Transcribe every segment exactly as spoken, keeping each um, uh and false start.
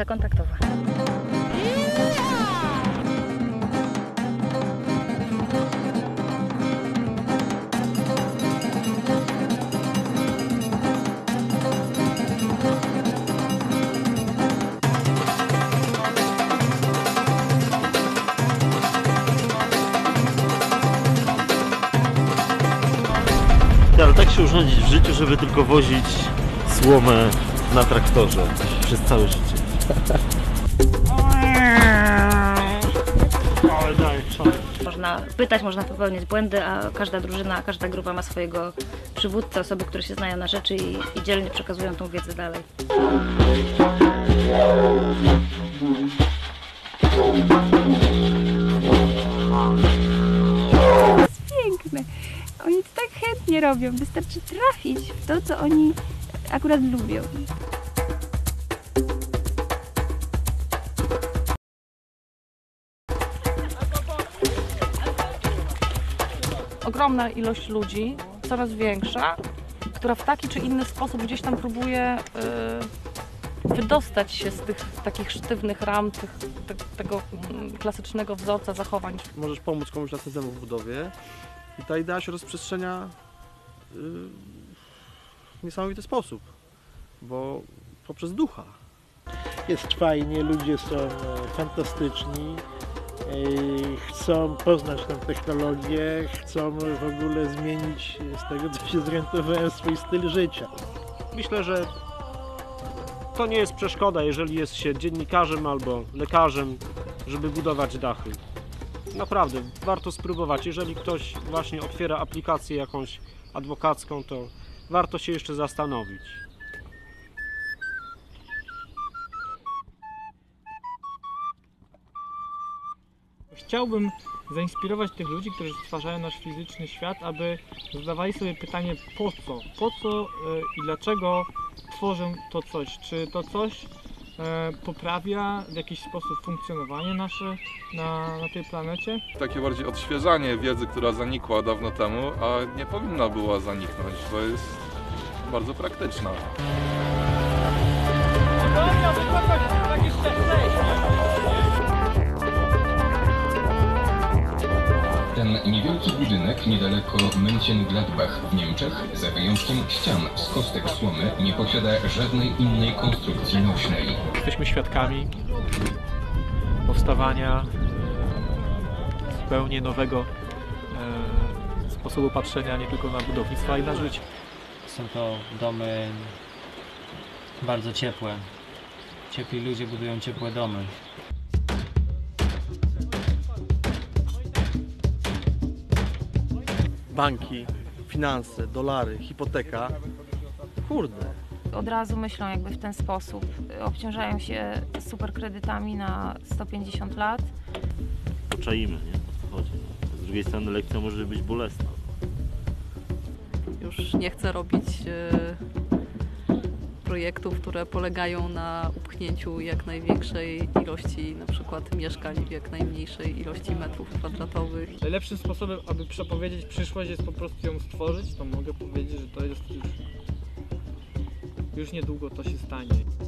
skrzynka kontaktowa. Ale tak się urządzić w życiu, żeby tylko wozić słomę na traktorze przez całe życie. Można pytać, można popełniać błędy, a każda drużyna, każda grupa ma swojego przywódcę, osoby, które się znają na rzeczy i, i dzielnie przekazują tą wiedzę dalej. Piękne. Oni to tak chętnie robią, wystarczy trafić w to, co oni akurat lubią. Ogromna ilość ludzi, coraz większa, która w taki czy inny sposób gdzieś tam próbuje yy, wydostać się z tych takich sztywnych ram, tych, te, tego yy, klasycznego wzorca zachowań. Możesz pomóc komuś następnemu w budowie i ta idea się rozprzestrzenia yy, w niesamowity sposób, bo poprzez ducha. Jest fajnie, ludzie są fantastyczni, chcą poznać tę technologię, chcą w ogóle zmienić, z tego co się zorientowałem, swój styl życia. Myślę, że to nie jest przeszkoda, jeżeli jest się dziennikarzem albo lekarzem, żeby budować dachy. Naprawdę, warto spróbować. Jeżeli ktoś właśnie otwiera aplikację jakąś adwokacką, to warto się jeszcze zastanowić. Chciałbym zainspirować tych ludzi, którzy stwarzają nasz fizyczny świat, aby zadawali sobie pytanie po co? Po co i dlaczego tworzą to coś? Czy to coś poprawia w jakiś sposób funkcjonowanie nasze na, na tej planecie? Takie bardziej odświeżanie wiedzy, która zanikła dawno temu, a nie powinna była zaniknąć, bo jest bardzo praktyczna. Ten niewielki budynek niedaleko Mönchengladbach w Niemczech, za wyjątkiem ścian z kostek słomy, nie posiada żadnej innej konstrukcji nośnej. Jesteśmy świadkami powstawania zupełnie nowego e, sposobu patrzenia nie tylko na budownictwo, ale i na życie. Są to domy bardzo ciepłe. Ciepli ludzie budują ciepłe domy. Banki, finanse, dolary, hipoteka, kurde. Od razu myślą jakby w ten sposób. Obciążają się super kredytami na sto pięćdziesiąt lat. Poczaimy, nie? O co chodzi. Z drugiej strony lekcja może być bolesna. Już nie chcę robić projektów, które polegają na upchnięciu jak największej ilości na przykład mieszkań w jak najmniejszej ilości metrów kwadratowych. Najlepszym sposobem, aby przepowiedzieć przyszłość, jest po prostu ją stworzyć, to mogę powiedzieć, że to jest już, już niedługo to się stanie.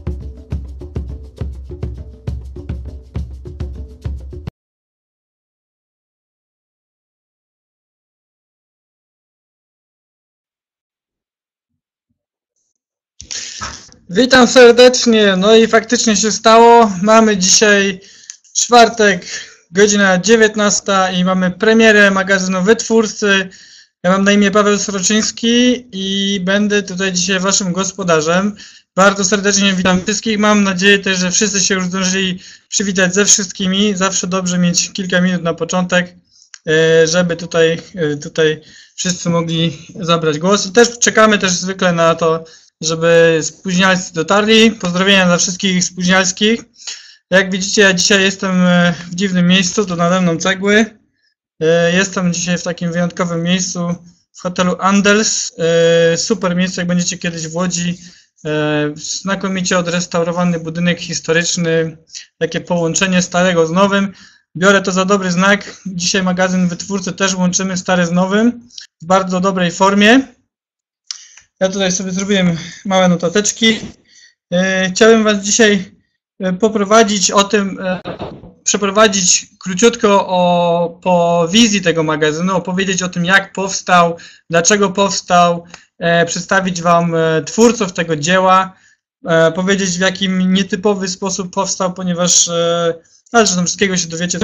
Witam serdecznie, no i faktycznie się stało. Mamy dzisiaj czwartek, godzina dziewiętnasta i mamy premierę magazynu Wytwórcy. Ja mam na imię Paweł Sroczyński i będę tutaj dzisiaj waszym gospodarzem. Bardzo serdecznie witam wszystkich. Mam nadzieję też, że wszyscy się już zdążyli przywitać ze wszystkimi. Zawsze dobrze mieć kilka minut na początek, żeby tutaj, tutaj wszyscy mogli zabrać głos. I też czekamy też zwykle na to, żeby spóźnialscy dotarli. Pozdrowienia dla wszystkich spóźnialskich. Jak widzicie, ja dzisiaj jestem w dziwnym miejscu, to nade mną cegły. Jestem dzisiaj w takim wyjątkowym miejscu, w hotelu Andels. Super miejsce, jak będziecie kiedyś w Łodzi. Znakomicie odrestaurowany budynek historyczny, takie połączenie starego z nowym. Biorę to za dobry znak. Dzisiaj magazyn Wytwórcy też łączymy stare z nowym w bardzo dobrej formie. Ja tutaj sobie zrobiłem małe notateczki. Chciałem was dzisiaj poprowadzić o tym, przeprowadzić króciutko o, po wizji tego magazynu, opowiedzieć o tym, jak powstał, dlaczego powstał, przedstawić Wam twórców tego dzieła, powiedzieć, w jakim nietypowy sposób powstał, ponieważ ale że tam wszystkiego się dowiecie.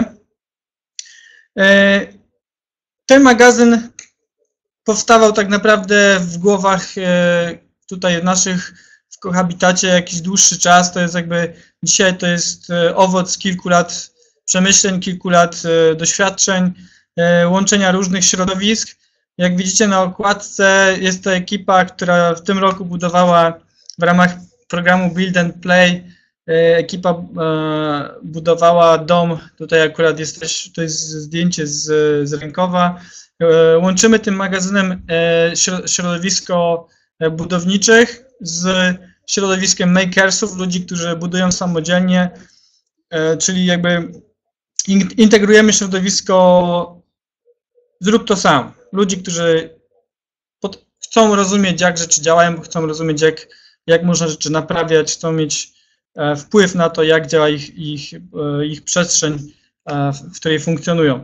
Ten magazyn powstawał tak naprawdę w głowach tutaj naszych w Cohabitacie jakiś dłuższy czas. To jest jakby dzisiaj to jest owoc kilku lat przemyśleń, kilku lat doświadczeń, łączenia różnych środowisk. Jak widzicie na okładce jest to ekipa, która w tym roku budowała w ramach programu Build and Play. Ekipa budowała dom, tutaj akurat jest też, to jest zdjęcie z, z Rękowa. Łączymy tym magazynem środowisko budowniczych z środowiskiem makersów, ludzi, którzy budują samodzielnie, czyli jakby integrujemy środowisko zrób to sam. Ludzi, którzy pod, chcą rozumieć, jak rzeczy działają, chcą rozumieć, jak, jak można rzeczy naprawiać, chcą mieć wpływ na to, jak działa ich, ich, ich przestrzeń, w której funkcjonują.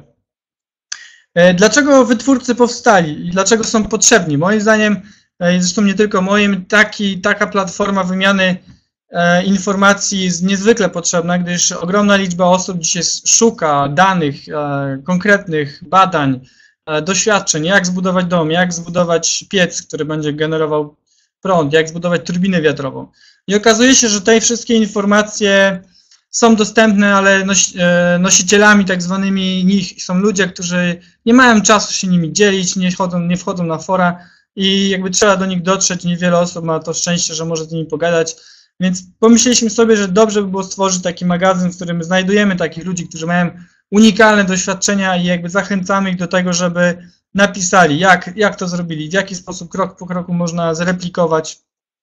Dlaczego wytwórcy powstali i dlaczego są potrzebni? Moim zdaniem, zresztą nie tylko moim, taki, taka platforma wymiany informacji jest niezwykle potrzebna, gdyż ogromna liczba osób dzisiaj szuka danych, konkretnych badań, doświadczeń, jak zbudować dom, jak zbudować piec, który będzie generował prąd, jak zbudować turbinę wiatrową. I okazuje się, że te wszystkie informacje są dostępne, ale nosi, nosicielami tak zwanymi nich są ludzie, którzy nie mają czasu się nimi dzielić, nie wchodzą, nie wchodzą na fora i jakby trzeba do nich dotrzeć. Niewiele osób ma to szczęście, że może z nimi pogadać. Więc pomyśleliśmy sobie, że dobrze by było stworzyć taki magazyn, w którym znajdujemy takich ludzi, którzy mają unikalne doświadczenia i jakby zachęcamy ich do tego, żeby napisali, jak, jak to zrobili, w jaki sposób krok po kroku można zreplikować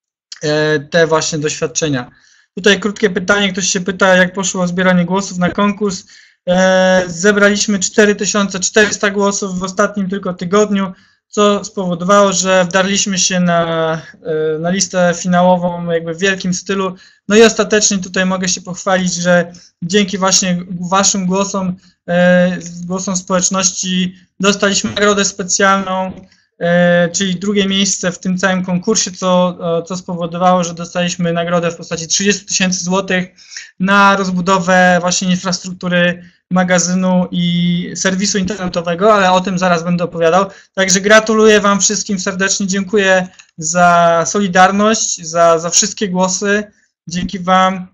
te właśnie doświadczenia. Tutaj krótkie pytanie, ktoś się pyta, jak poszło zbieranie głosów na konkurs. Zebraliśmy cztery tysiące czterysta głosów w ostatnim tylko tygodniu, co spowodowało, że wdarliśmy się na, na listę finałową jakby w wielkim stylu. No i ostatecznie tutaj mogę się pochwalić, że dzięki właśnie Waszym głosom, głosom społeczności dostaliśmy nagrodę specjalną, czyli drugie miejsce w tym całym konkursie, co, co spowodowało, że dostaliśmy nagrodę w postaci trzydzieści tysięcy złotych na rozbudowę właśnie infrastruktury magazynu i serwisu internetowego, ale o tym zaraz będę opowiadał. Także gratuluję Wam wszystkim serdecznie, dziękuję za solidarność, za, za wszystkie głosy. Dzięki Wam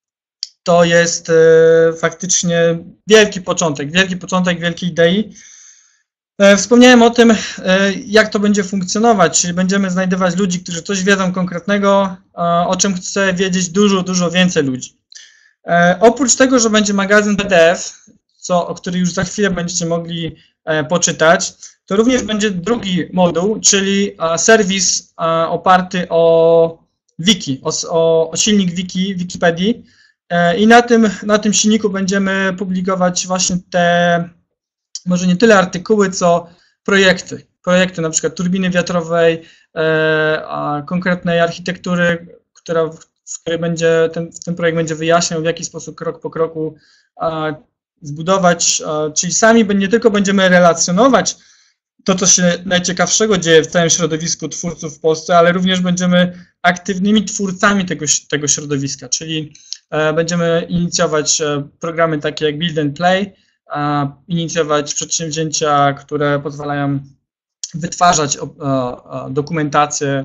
to jest e, faktycznie wielki początek, wielki początek wielkiej idei. Wspomniałem o tym, jak to będzie funkcjonować, czyli będziemy znajdować ludzi, którzy coś wiedzą konkretnego, o czym chce wiedzieć dużo, dużo więcej ludzi. Oprócz tego, że będzie magazyn P D F, co, o który już za chwilę będziecie mogli poczytać, to również będzie drugi moduł, czyli serwis oparty o wiki, o, o silnik wiki, Wikipedii i na tym, na tym silniku będziemy publikować właśnie te może nie tyle artykuły, co projekty. Projekty na przykład turbiny wiatrowej, e, a konkretnej architektury, która, w której będzie, ten, ten projekt będzie wyjaśniał, w jaki sposób krok po kroku a, zbudować, a, czyli sami nie tylko będziemy relacjonować to, co się najciekawszego dzieje w całym środowisku twórców w Polsce, ale również będziemy aktywnymi twórcami tego, tego środowiska, czyli e, będziemy inicjować e, programy takie jak Build and Play, inicjować przedsięwzięcia, które pozwalają wytwarzać dokumentację,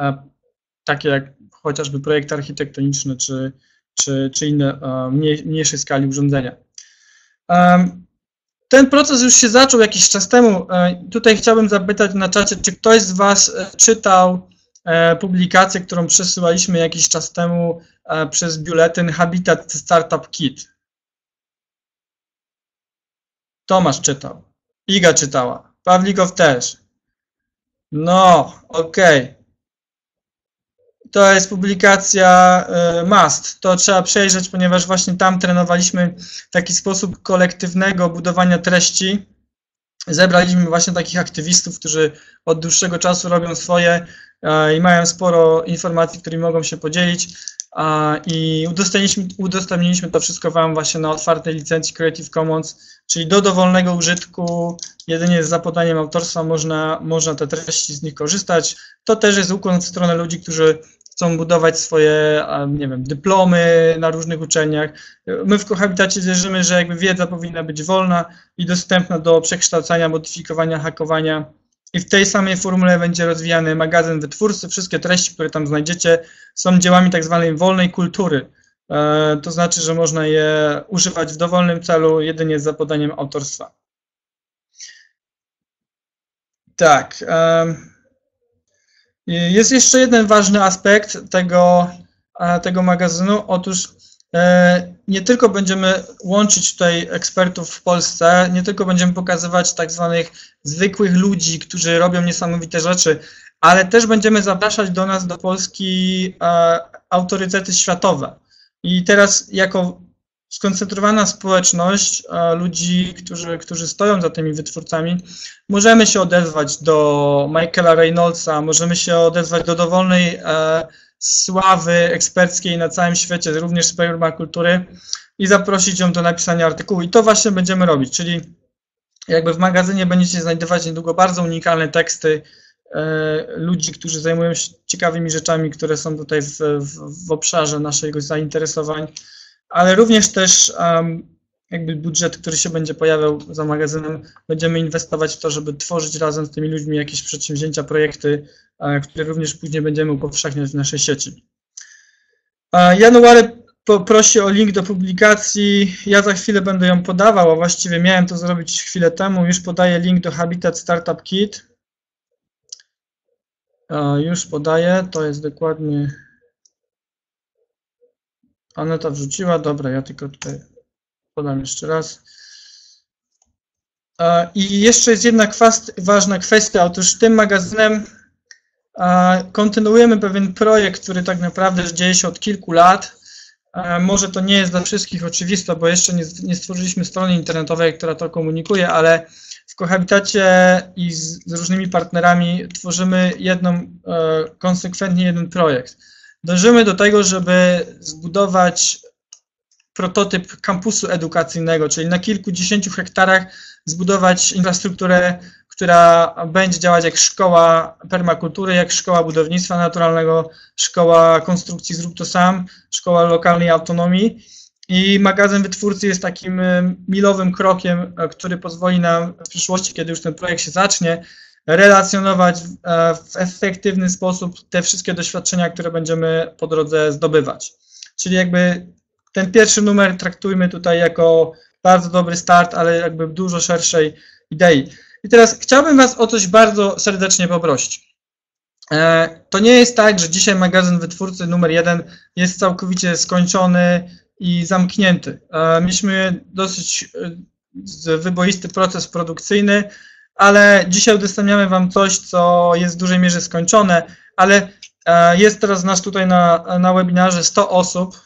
takie jak chociażby projekt architektoniczny czy, czy, czy inne mniejszej skali urządzenia. Ten proces już się zaczął jakiś czas temu. Tutaj chciałbym zapytać na czacie, czy ktoś z Was czytał publikację, którą przesyłaliśmy jakiś czas temu przez biuletyn Habitat Startup Kit. Tomasz czytał, Iga czytała, Pawlikow też. No, okej. Okay. To jest publikacja y, must, to trzeba przejrzeć, ponieważ właśnie tam trenowaliśmy taki sposób kolektywnego budowania treści. Zebraliśmy właśnie takich aktywistów, którzy od dłuższego czasu robią swoje y, i mają sporo informacji, którymi mogą się podzielić. i udostępniliśmy, udostępniliśmy to wszystko Wam właśnie na otwartej licencji Creative Commons, czyli do dowolnego użytku, jedynie za podaniem autorstwa można, można te treści z nich korzystać. To też jest ukłon w stronę ludzi, którzy chcą budować swoje, nie wiem, dyplomy na różnych uczelniach. My w Cohabitacie wierzymy, że jakby wiedza powinna być wolna i dostępna do przekształcania, modyfikowania, hakowania. I w tej samej formule będzie rozwijany magazyn Wytwórcy. Wszystkie treści, które tam znajdziecie, są dziełami tak zwanej wolnej kultury. E, to znaczy, że można je używać w dowolnym celu, jedynie za podaniem autorstwa. Tak. E, jest jeszcze jeden ważny aspekt tego, tego magazynu. Otóż e, nie tylko będziemy łączyć tutaj ekspertów w Polsce, nie tylko będziemy pokazywać tak zwanych zwykłych ludzi, którzy robią niesamowite rzeczy, ale też będziemy zapraszać do nas, do Polski, e, autorytety światowe. I teraz jako skoncentrowana społeczność e, ludzi, którzy, którzy stoją za tymi wytwórcami, możemy się odezwać do Michaela Reynoldsa, możemy się odezwać do dowolnej e, sławy eksperckiej na całym świecie, również z permakultury, i zaprosić ją do napisania artykułu. I to właśnie będziemy robić, czyli jakby w magazynie będziecie znajdować niedługo bardzo unikalne teksty e, ludzi, którzy zajmują się ciekawymi rzeczami, które są tutaj w, w, w obszarze naszego zainteresowań, ale również też um, jakby budżet, który się będzie pojawiał za magazynem, będziemy inwestować w to, żeby tworzyć razem z tymi ludźmi jakieś przedsięwzięcia, projekty, e, które również później będziemy upowszechniać w naszej sieci. E, January prosi o link do publikacji, ja za chwilę będę ją podawał, a właściwie miałem to zrobić chwilę temu, już podaję link do Habitat Startup Kit. E, już podaję, to jest dokładnie... Aneta wrzuciła, dobra, ja tylko tutaj podam jeszcze raz. I jeszcze jest jedna ważna kwestia, otóż tym magazynem kontynuujemy pewien projekt, który tak naprawdę dzieje się od kilku lat. Może to nie jest dla wszystkich oczywiste, bo jeszcze nie, nie stworzyliśmy strony internetowej, która to komunikuje, ale w Cohabitacie i z, z różnymi partnerami tworzymy jedną, konsekwentnie jeden projekt. Dążymy do tego, żeby zbudować prototyp kampusu edukacyjnego, czyli na kilkudziesięciu hektarach zbudować infrastrukturę, która będzie działać jak szkoła permakultury, jak szkoła budownictwa naturalnego, szkoła konstrukcji zrób to sam, szkoła lokalnej autonomii. I magazyn Wytwórcy jest takim milowym krokiem, który pozwoli nam w przyszłości, kiedy już ten projekt się zacznie, relacjonować w efektywny sposób te wszystkie doświadczenia, które będziemy po drodze zdobywać. Czyli jakby ten pierwszy numer traktujmy tutaj jako bardzo dobry start, ale jakby dużo szerszej idei. I teraz chciałbym Was o coś bardzo serdecznie poprosić. To nie jest tak, że dzisiaj magazyn Wytwórcy numer jeden jest całkowicie skończony i zamknięty. Mieliśmy dosyć wyboisty proces produkcyjny, ale dzisiaj udostępniamy Wam coś, co jest w dużej mierze skończone, ale jest teraz nas tutaj na, na webinarze sto osób.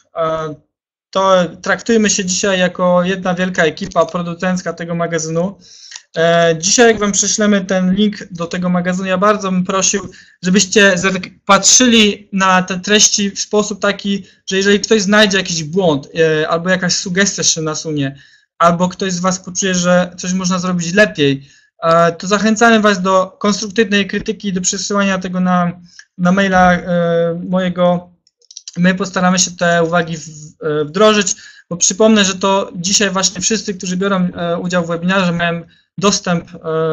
To traktujmy się dzisiaj jako jedna wielka ekipa producencka tego magazynu. Dzisiaj jak Wam prześlemy ten link do tego magazynu, ja bardzo bym prosił, żebyście patrzyli na te treści w sposób taki, że jeżeli ktoś znajdzie jakiś błąd albo jakaś sugestia się nasunie, albo ktoś z Was poczuje, że coś można zrobić lepiej, to zachęcamy Was do konstruktywnej krytyki, do przesyłania tego na, na maila mojego. My postaramy się te uwagi wdrożyć, bo przypomnę, że to dzisiaj właśnie wszyscy, którzy biorą udział w webinarze, mają dostęp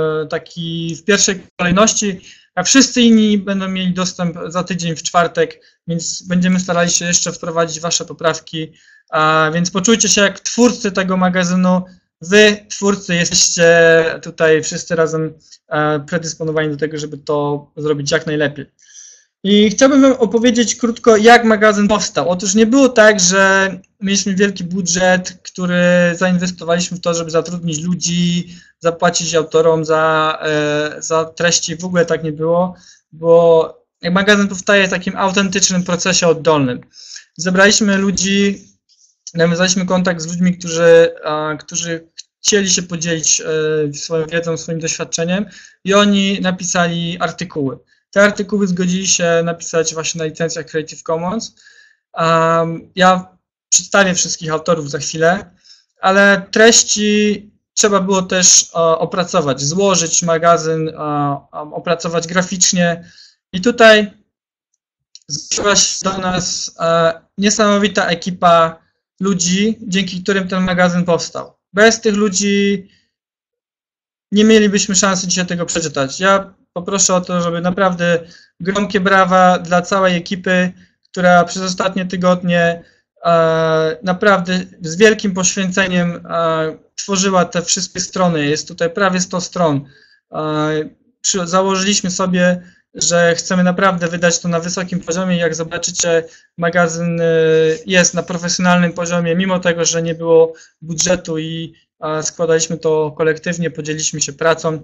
taki w pierwszej kolejności, a wszyscy inni będą mieli dostęp za tydzień w czwartek, więc będziemy starali się jeszcze wprowadzić Wasze poprawki, więc poczujcie się jak twórcy tego magazynu. Wy, twórcy, jesteście tutaj wszyscy razem predysponowani do tego, żeby to zrobić jak najlepiej. I chciałbym Wam opowiedzieć krótko, jak magazyn powstał. Otóż nie było tak, że mieliśmy wielki budżet, który zainwestowaliśmy w to, żeby zatrudnić ludzi, zapłacić autorom za, za treści. W ogóle tak nie było, bo jak magazyn powstaje w takim autentycznym procesie oddolnym. Zebraliśmy ludzi, nawiązaliśmy kontakt z ludźmi, którzy, którzy chcieli się podzielić swoją wiedzą, swoim doświadczeniem i oni napisali artykuły. Te artykuły zgodzili się napisać właśnie na licencjach Creative Commons Um, ja przedstawię wszystkich autorów za chwilę, ale treści trzeba było też o, opracować, złożyć magazyn, o, opracować graficznie i tutaj zgłosiła się do nas e, niesamowita ekipa ludzi, dzięki którym ten magazyn powstał. Bez tych ludzi nie mielibyśmy szansy dzisiaj tego przeczytać. Ja poproszę o to, żeby naprawdę gromkie brawa dla całej ekipy, która przez ostatnie tygodnie e, naprawdę z wielkim poświęceniem e, tworzyła te wszystkie strony. Jest tutaj prawie sto stron. E, przy, założyliśmy sobie, że chcemy naprawdę wydać to na wysokim poziomie. Jak zobaczycie, magazyn jest na profesjonalnym poziomie, mimo tego, że nie było budżetu i składaliśmy to kolektywnie, podzieliliśmy się pracą.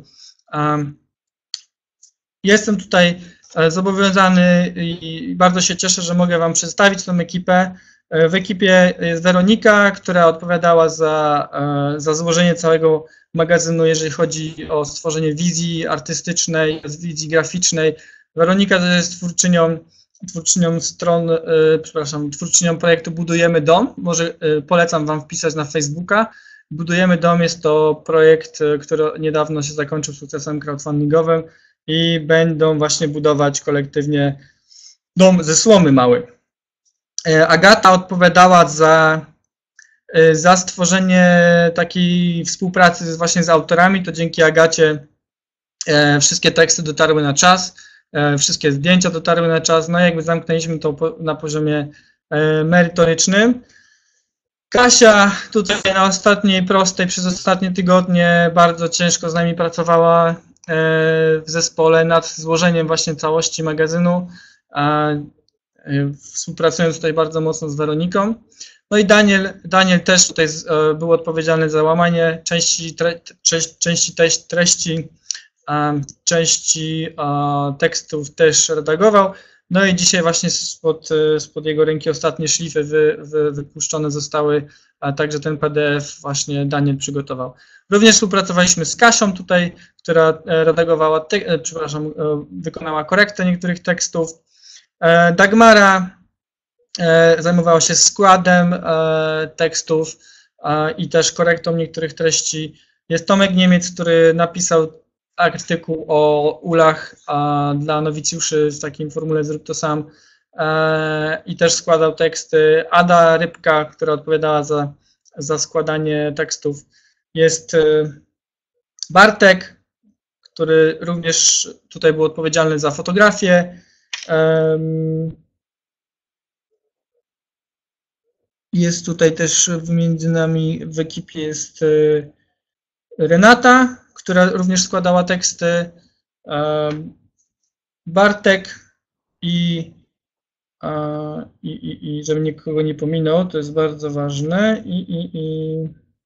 Jestem tutaj zobowiązany i bardzo się cieszę, że mogę Wam przedstawić tę ekipę. W ekipie jest Weronika, która odpowiadała za, za złożenie całego magazynu, jeżeli chodzi o stworzenie wizji artystycznej, wizji graficznej. Weronika to jest twórczynią, twórczynią stron, e, przepraszam, twórczynią projektu Budujemy Dom. Może e, polecam Wam wpisać na Facebooka. Budujemy Dom jest to projekt, który niedawno się zakończył sukcesem crowdfundingowym i będą właśnie budować kolektywnie dom ze słomy mały. E, Agata odpowiadała za za stworzenie takiej współpracy właśnie z autorami. To dzięki Agacie e, wszystkie teksty dotarły na czas, e, wszystkie zdjęcia dotarły na czas, no i jakby zamknęliśmy to po, na poziomie e, merytorycznym. Kasia tutaj na ostatniej prostej przez ostatnie tygodnie bardzo ciężko z nami pracowała e, w zespole nad złożeniem właśnie całości magazynu, a, e, współpracując tutaj bardzo mocno z Weroniką. No i Daniel, Daniel też tutaj e, był odpowiedzialny za łamanie części, tre, części, części treści, e, części e, tekstów też redagował. No i dzisiaj właśnie spod, spod jego ręki ostatnie szlify wy, wy, wypuszczone zostały, a także ten P D F właśnie Daniel przygotował. Również współpracowaliśmy z Kasią tutaj, która redagowała, te, przepraszam, wykonała korektę niektórych tekstów. E, Dagmara zajmowała się składem e, tekstów e, i też korektą niektórych treści. Jest Tomek Niemiec, który napisał artykuł o ulach e, dla nowicjuszy w takim formule Zrób to sam e, i też składał teksty. Ada Rybka, która odpowiadała za, za składanie tekstów. Jest e, Bartek, który również tutaj był odpowiedzialny za fotografię. E, Jest tutaj też między nami w ekipie jest Renata, która również składała teksty, Bartek i, i, i, i żeby nikogo nie pominął, to jest bardzo ważne, i, i, i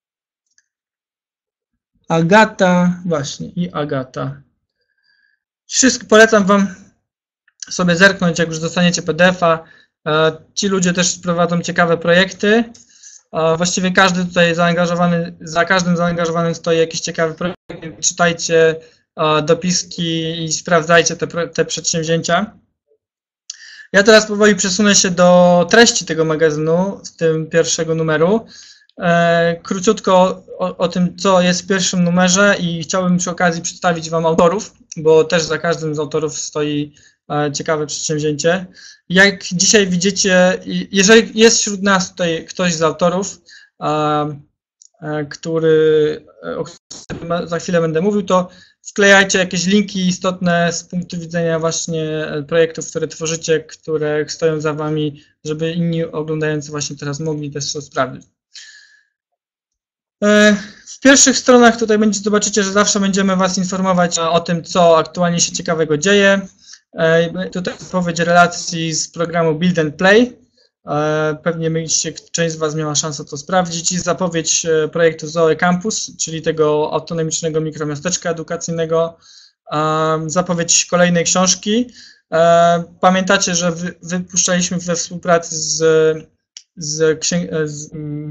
Agata, właśnie, i Agata. Wszystko polecam Wam sobie zerknąć, jak już dostaniecie P D F a. Ci ludzie też prowadzą ciekawe projekty. Właściwie każdy tutaj zaangażowany, za każdym zaangażowanym stoi jakiś ciekawy projekt. Czytajcie dopiski i sprawdzajcie te, te przedsięwzięcia. Ja teraz powoli przesunę się do treści tego magazynu, z tym pierwszego numeru. Króciutko o, o tym, co jest w pierwszym numerze i chciałbym przy okazji przedstawić Wam autorów, bo też za każdym z autorów stoi ciekawe przedsięwzięcie. Jak dzisiaj widzicie, jeżeli jest wśród nas tutaj ktoś z autorów, który, o którym za chwilę będę mówił, to wklejajcie jakieś linki istotne z punktu widzenia właśnie projektów, które tworzycie, które stoją za Wami, żeby inni oglądający właśnie teraz mogli też to sprawdzić. W pierwszych stronach tutaj będziecie, zobaczycie, że zawsze będziemy Was informować o tym, co aktualnie się ciekawego dzieje. Tutaj zapowiedź relacji z programu Build and Play. Pewnie mieliście, część z Was miała szansę to sprawdzić. I zapowiedź projektu Zoe Campus, czyli tego autonomicznego mikromiasteczka edukacyjnego. Zapowiedź kolejnej książki. Pamiętacie, że wy, wypuszczaliśmy we współpracy z, z, z,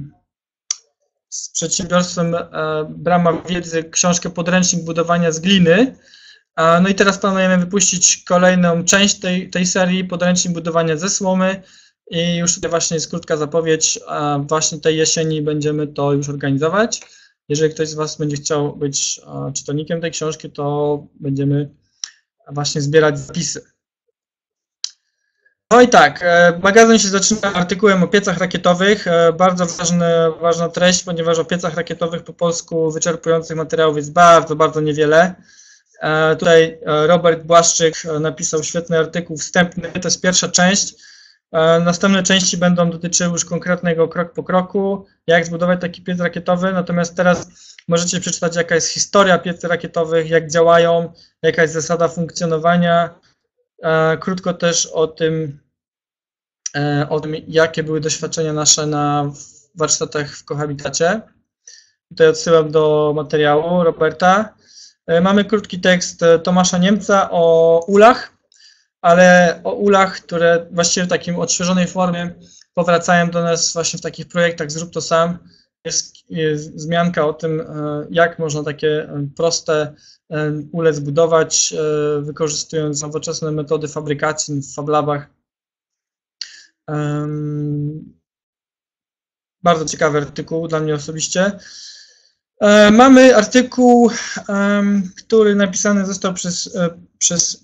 z przedsiębiorstwem Brama Wiedzy książkę Podręcznik budowania z gliny. No i teraz planujemy wypuścić kolejną część tej, tej serii, Podręcznik budowania ze słomy. i już tutaj właśnie jest krótka zapowiedź, a właśnie tej jesieni będziemy to już organizować. Jeżeli ktoś z Was będzie chciał być czytelnikiem tej książki, to będziemy właśnie zbierać zapisy. No i tak, magazyn się zaczyna artykułem o piecach rakietowych. Bardzo ważny, ważna treść, ponieważ o piecach rakietowych po polsku wyczerpujących materiałów jest bardzo, bardzo niewiele. Tutaj Robert Błaszczyk napisał świetny artykuł wstępny, to jest pierwsza część. Następne części będą dotyczyły już konkretnego krok po kroku, jak zbudować taki piec rakietowy, natomiast teraz możecie przeczytać, jaka jest historia pieców rakietowych, jak działają, jaka jest zasada funkcjonowania. Krótko też o tym, o tym, jakie były doświadczenia nasze na warsztatach w Cohabitacie. Tutaj odsyłam do materiału Roberta. Mamy krótki tekst Tomasza Niemca o ulach, ale o ulach, które właściwie w takim odświeżonej formie powracają do nas właśnie w takich projektach Zrób to sam. Jest, jest wzmianka o tym, jak można takie proste ule zbudować, wykorzystując nowoczesne metody fabrykacji w FabLabach. Bardzo ciekawy artykuł dla mnie osobiście. Mamy artykuł, który napisany został przez, przez,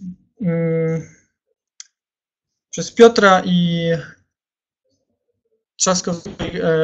przez Piotra i Trzaskowskiego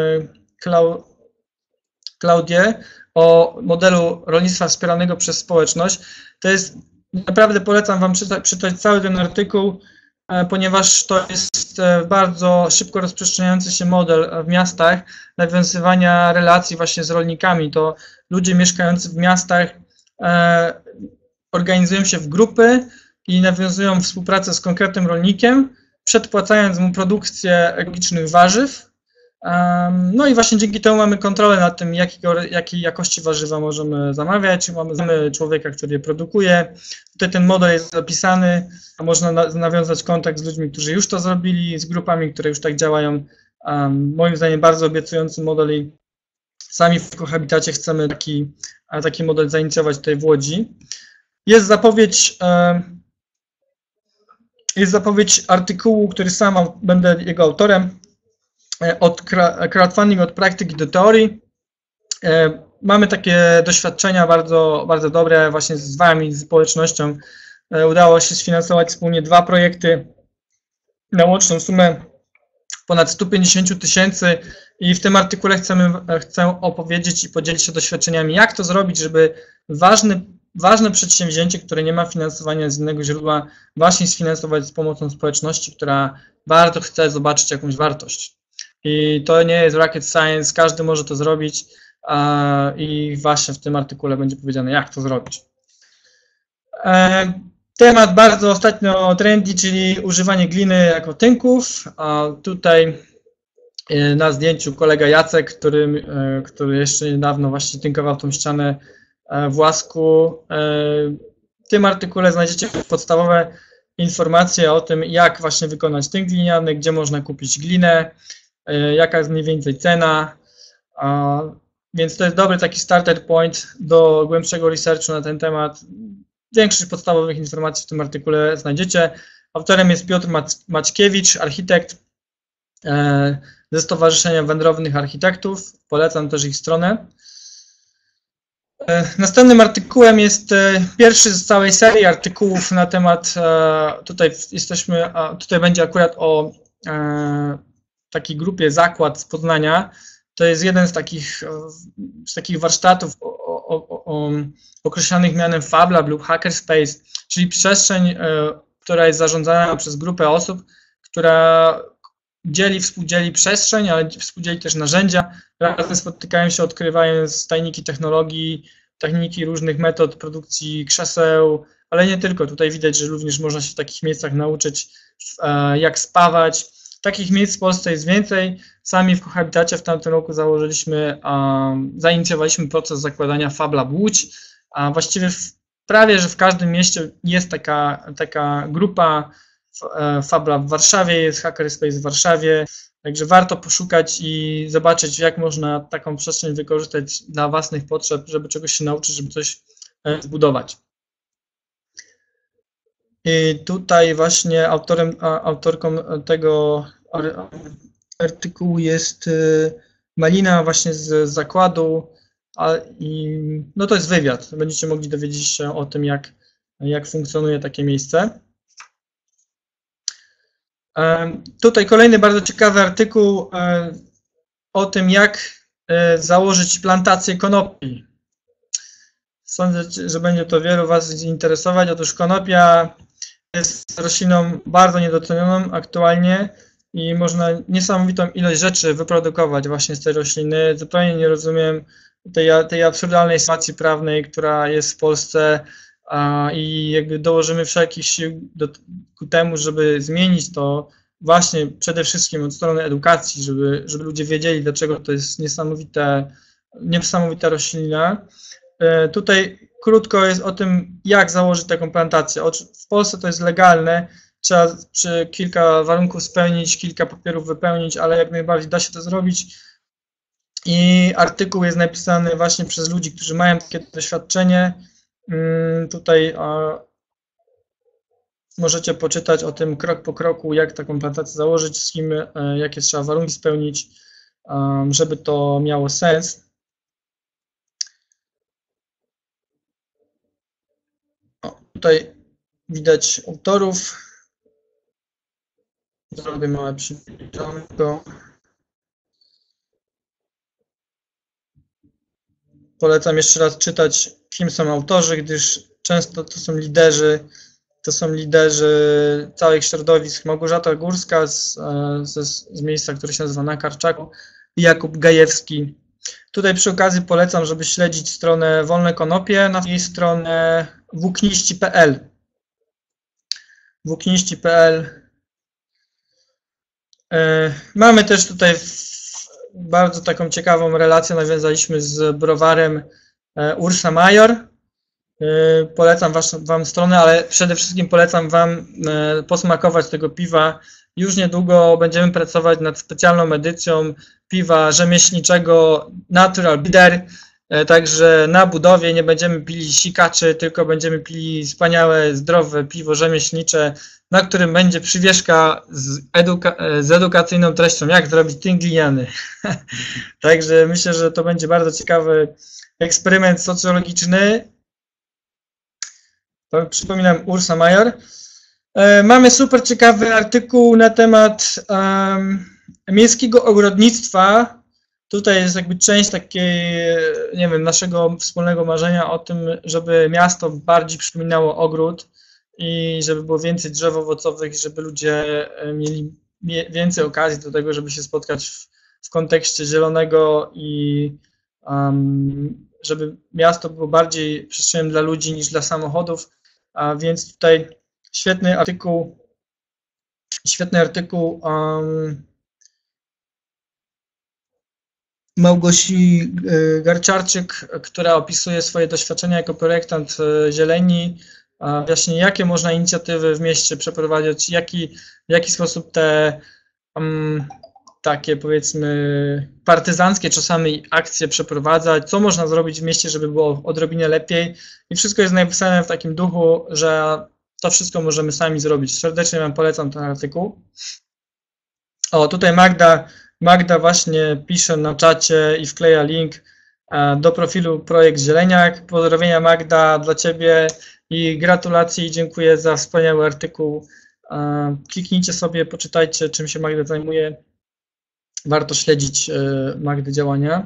Klaudię o modelu rolnictwa wspieranego przez społeczność. To jest, naprawdę polecam Wam czytać, czytać cały ten artykuł, ponieważ to jest bardzo szybko rozprzestrzeniający się model w miastach nawiązywania relacji właśnie z rolnikami. To ludzie mieszkający w miastach e, organizują się w grupy i nawiązują współpracę z konkretnym rolnikiem, przedpłacając mu produkcję ekologicznych warzyw. No i właśnie dzięki temu mamy kontrolę nad tym, jakiego, jakiej jakości warzywa możemy zamawiać. Mamy człowieka, który je produkuje. Tutaj ten model jest zapisany, a można na, nawiązać kontakt z ludźmi, którzy już to zrobili, z grupami, które już tak działają. Um, moim zdaniem bardzo obiecujący model i sami w Cohabitacie chcemy taki, taki model zainicjować tutaj w Łodzi. Jest zapowiedź, um, jest zapowiedź artykułu, który sam będę jego autorem. Od crowdfunding, od praktyki do teorii. Mamy takie doświadczenia bardzo, bardzo dobre właśnie z Wami, z społecznością. Udało się sfinansować wspólnie dwa projekty na łączną sumę ponad sto pięćdziesiąt tysięcy i w tym artykule chcemy, chcę opowiedzieć i podzielić się doświadczeniami, jak to zrobić, żeby ważny, ważne przedsięwzięcie, które nie ma finansowania z innego źródła, właśnie sfinansować z pomocą społeczności, która bardzo chce zobaczyć jakąś wartość. I to nie jest rocket science, każdy może to zrobić i właśnie w tym artykule będzie powiedziane, jak to zrobić. Temat bardzo ostatnio trendy, czyli używanie gliny jako tynków. Tutaj na zdjęciu kolega Jacek, który, który jeszcze niedawno właśnie tynkował tą ścianę w łasku. W tym artykule znajdziecie podstawowe informacje o tym, jak właśnie wykonać tynk gliniany, gdzie można kupić glinę, jaka jest mniej więcej cena, więc to jest dobry taki starter point do głębszego researchu na ten temat. Większość podstawowych informacji w tym artykule znajdziecie. Autorem jest Piotr Maćkiewicz, architekt ze Stowarzyszenia Wędrownych Architektów. Polecam też ich stronę. Następnym artykułem jest pierwszy z całej serii artykułów na temat, tutaj jesteśmy, tutaj będzie akurat o takiej grupie Zakład z Poznania. To jest jeden z takich, z takich warsztatów o, o, o, określanych mianem FabLab lub Hackerspace, czyli przestrzeń, która jest zarządzana przez grupę osób, która dzieli, współdzieli przestrzeń, ale współdzieli też narzędzia. Razem spotykają się, odkrywają tajniki technologii, techniki różnych metod produkcji krzeseł, ale nie tylko. Tutaj widać, że również można się w takich miejscach nauczyć, jak spawać. Takich miejsc w Polsce jest więcej. Sami w Cohabitacie w tamtym roku założyliśmy, um, zainicjowaliśmy proces zakładania FabLab Łódź. A właściwie w, prawie, że w każdym mieście jest taka, taka grupa. FabLab w Warszawie, jest Hackerspace w Warszawie. Także warto poszukać i zobaczyć, jak można taką przestrzeń wykorzystać dla własnych potrzeb, żeby czegoś się nauczyć, żeby coś zbudować. I tutaj właśnie autorem, autorką tego artykułu jest malina właśnie z zakładu, a, i no to jest wywiad. Będziecie mogli dowiedzieć się o tym, jak, jak funkcjonuje takie miejsce. Tutaj kolejny bardzo ciekawy artykuł o tym, jak założyć plantację konopi. Sądzę, że będzie to wielu Was interesować. Otóż konopia jest rośliną bardzo niedocenioną aktualnie i można niesamowitą ilość rzeczy wyprodukować właśnie z tej rośliny. Zupełnie nie rozumiem tej, tej absurdalnej sytuacji prawnej, która jest w Polsce, a, i jakby dołożymy wszelkich sił do, ku temu, żeby zmienić to właśnie przede wszystkim od strony edukacji, żeby, żeby ludzie wiedzieli, dlaczego to jest niesamowite, niesamowita roślina. E, tutaj krótko jest o tym, jak założyć taką plantację. W Polsce to jest legalne, trzeba przy kilka warunków spełnić, kilka papierów wypełnić, ale jak najbardziej da się to zrobić. I artykuł jest napisany właśnie przez ludzi, którzy mają takie doświadczenie. Tutaj możecie poczytać o tym krok po kroku, jak taką plantację założyć, z kim, jakie trzeba warunki spełnić, żeby to miało sens. O, tutaj widać autorów. Zrobię małe przybliżonko. Polecam jeszcze raz czytać, kim są autorzy, gdyż często to są liderzy, to są liderzy całych środowisk. Małgorzata Górska z, z, z miejsca, które się nazywa Na Karczaku, i Jakub Gajewski. Tutaj przy okazji polecam, żeby śledzić stronę Wolne Konopie, na jej stronę włókniści kropka p l. włókniści kropka p l. Mamy też tutaj bardzo taką ciekawą relację, nawiązaliśmy z browarem Ursa Major. Polecam Wam stronę, ale przede wszystkim polecam Wam posmakować tego piwa. Już niedługo będziemy pracować nad specjalną edycją piwa rzemieślniczego Natural Bitter. Także na budowie nie będziemy pili sikaczy, tylko będziemy pili wspaniałe, zdrowe piwo rzemieślnicze, na którym będzie przywieszka z, eduka z edukacyjną treścią, jak zrobić tynk gliniany. Także myślę, że to będzie bardzo ciekawy eksperyment socjologiczny. Przypominam, Ursa Major. Mamy super ciekawy artykuł na temat um, miejskiego ogrodnictwa. Tutaj jest jakby część takiej, nie wiem, naszego wspólnego marzenia o tym, żeby miasto bardziej przypominało ogród i żeby było więcej drzew owocowych, żeby ludzie mieli więcej okazji do tego, żeby się spotkać w, w kontekście zielonego i um, żeby miasto było bardziej przestrzenią dla ludzi niż dla samochodów. A więc tutaj świetny artykuł, świetny artykuł um, Małgosi Garczarczyk, która opisuje swoje doświadczenia jako projektant zieleni, właśnie jakie można inicjatywy w mieście przeprowadzać, jaki, w jaki sposób te um, takie, powiedzmy, partyzanckie czasami akcje przeprowadzać, co można zrobić w mieście, żeby było odrobinę lepiej. I wszystko jest napisane w takim duchu, że to wszystko możemy sami zrobić. Serdecznie Wam polecam ten artykuł. O, tutaj Magda, Magda właśnie pisze na czacie i wkleja link do profilu Projekt Zieleniak. Pozdrowienia, Magda, dla Ciebie i gratulacje i dziękuję za wspaniały artykuł. Kliknijcie sobie, poczytajcie, czym się Magda zajmuje. Warto śledzić Magdy działania.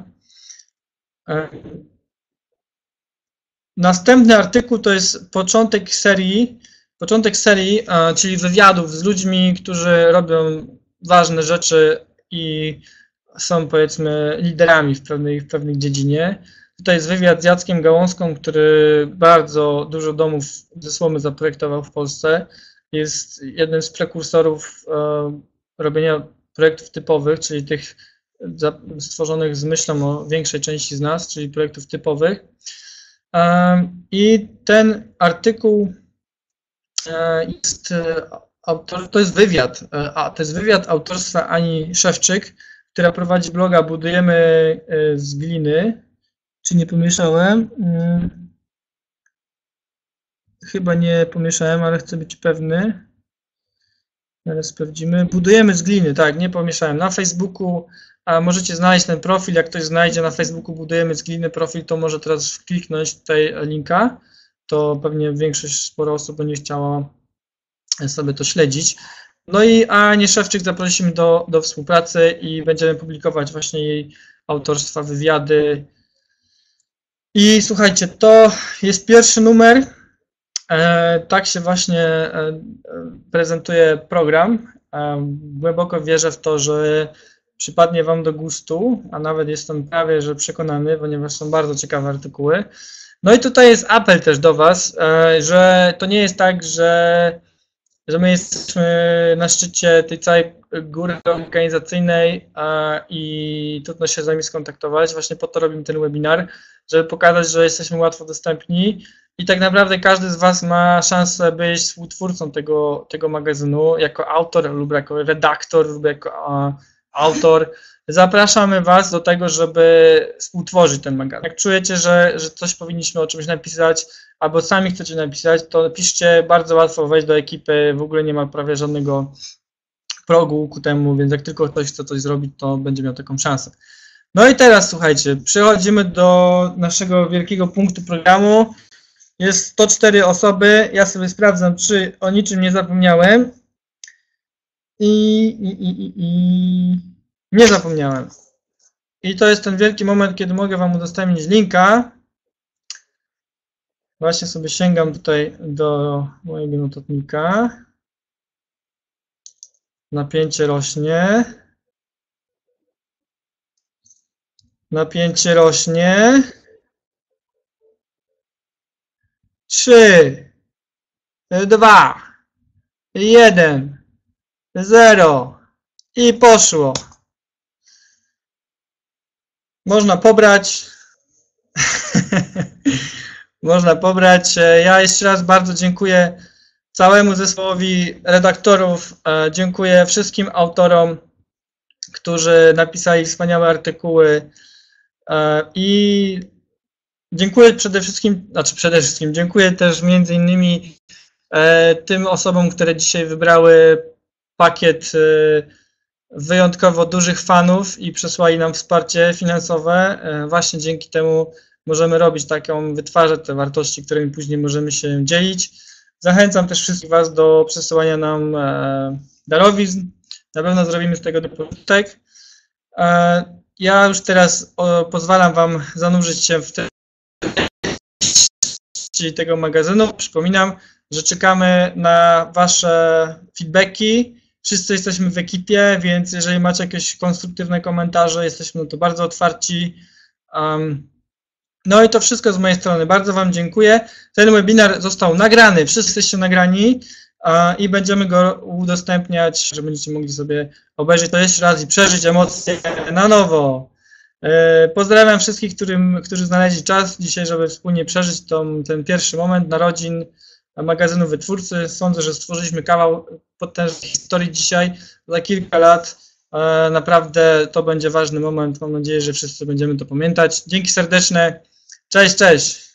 Następny artykuł to jest początek serii, początek serii, czyli wywiadów z ludźmi, którzy robią ważne rzeczy i są, powiedzmy, liderami w pewnej, w pewnej dziedzinie. Tutaj jest wywiad z Jackiem Gałązką, który bardzo dużo domów ze słomy zaprojektował w Polsce. Jest jednym z prekursorów robienia projektów typowych, czyli tych stworzonych z myślą o większej części z nas, czyli projektów typowych. I ten artykuł jest, autor, to jest wywiad, a to jest wywiad autorstwa Ani Szewczyk, która prowadzi bloga Budujemy z gliny. Czy nie pomieszałem? Chyba nie pomieszałem, ale chcę być pewny. Teraz sprawdzimy. Budujemy z gliny, tak, nie pomieszałem. Na Facebooku a możecie znaleźć ten profil. Jak ktoś znajdzie na Facebooku Budujemy z gliny profil, to może teraz kliknąć tutaj linka. To pewnie większość, sporo osób będzie chciała sobie to śledzić. No i Anię Szewczyk zaprosimy do, do współpracy i będziemy publikować właśnie jej autorstwa, wywiady. I słuchajcie, to jest pierwszy numer. E, tak się właśnie e, prezentuje program. E, głęboko wierzę w to, że przypadnie Wam do gustu, a nawet jestem prawie że przekonany, ponieważ są bardzo ciekawe artykuły. No i tutaj jest apel też do Was, e, że to nie jest tak, że, że my jesteśmy na szczycie tej całej góry organizacyjnej e, i trudno się z nami skontaktować. Właśnie po to robimy ten webinar, żeby pokazać, że jesteśmy łatwo dostępni i tak naprawdę każdy z Was ma szansę być współtwórcą tego, tego magazynu jako autor lub jako redaktor lub jako a, autor. Zapraszamy Was do tego, żeby współtworzyć ten magazyn. Jak czujecie, że, że coś powinniśmy o czymś napisać, albo sami chcecie napisać, to piszcie, bardzo łatwo wejść do ekipy, w ogóle nie ma prawie żadnego progu ku temu, więc jak tylko ktoś chce coś zrobić, to będzie miał taką szansę. No i teraz słuchajcie, przechodzimy do naszego wielkiego punktu programu. Jest sto cztery osoby, ja sobie sprawdzam, czy o niczym nie zapomniałem. I, i, i, i nie zapomniałem. I to jest ten wielki moment, kiedy mogę Wam udostępnić linka. Właśnie sobie sięgam tutaj do mojego notatnika. Napięcie rośnie. Napięcie rośnie. Trzy, dwa, jeden, zero i poszło. Można pobrać. Można pobrać. Ja jeszcze raz bardzo dziękuję całemu zespołowi redaktorów. Dziękuję wszystkim autorom, którzy napisali wspaniałe artykuły. I dziękuję przede wszystkim, znaczy przede wszystkim dziękuję też między innymi tym osobom, które dzisiaj wybrały pakiet wyjątkowo dużych fanów i przesłali nam wsparcie finansowe. Właśnie dzięki temu możemy robić taką, wytwarzać te wartości, którymi później możemy się dzielić. Zachęcam też wszystkich Was do przesyłania nam darowizn. Na pewno zrobimy z tego pożytek. Ja już teraz pozwalam Wam zanurzyć się w treści tego magazynu. Przypominam, że czekamy na Wasze feedbacki. Wszyscy jesteśmy w ekipie, więc jeżeli macie jakieś konstruktywne komentarze, jesteśmy na to bardzo otwarci. Um, no i to wszystko z mojej strony. Bardzo Wam dziękuję. Ten webinar został nagrany, wszyscy jesteście nagrani uh, i będziemy go udostępniać, że będziecie mogli sobie obejrzeć to jeszcze raz i przeżyć emocje na nowo. Uh, pozdrawiam wszystkich, którym, którzy znaleźli czas dzisiaj, żeby wspólnie przeżyć tą, ten pierwszy moment narodzin magazynu Wytwórcy. Sądzę, że stworzyliśmy kawał potężnej historii dzisiaj. Za kilka lat e, naprawdę to będzie ważny moment. Mam nadzieję, że wszyscy będziemy to pamiętać. Dzięki serdeczne. Cześć, cześć.